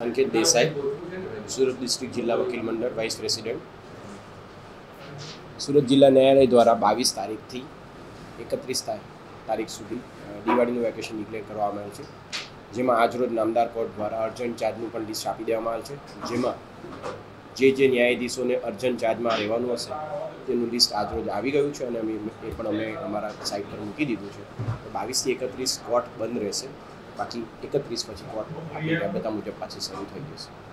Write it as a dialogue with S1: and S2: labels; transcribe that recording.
S1: अंकित देसाई, सूरत district जिला वकील मंडल vice president. सूरत जिला न्यायालय द्वारा 22 तारीख थी 31 तारीख सुधी दिवाळीનું વેકેશન ડિક્લેર કરવામાં આવ્યું છે, જેમાં આજરોજ નામદાર કોર્ટ દ્વારા અર્જન્ટ ચાર્જનું પણ લિસ્ટ આપી દેવામાં આવેલ છે, જેમાં જે ન્યાયાધીશોને અર્જન્ટ ચાર્જમાં રહેવાનું હશે તેનું લિસ્ટ આજરોજ આવી ગયું છે અને અમે અમારા સાઇટ પર મૂકી દીધું છે। 22 થી 31 કોર્ટ બંધ રહેશે, બાકી 31 પછી કોર્ટ આપણી રાબેતા મુજબ પાછી શરૂ થઈ જશે।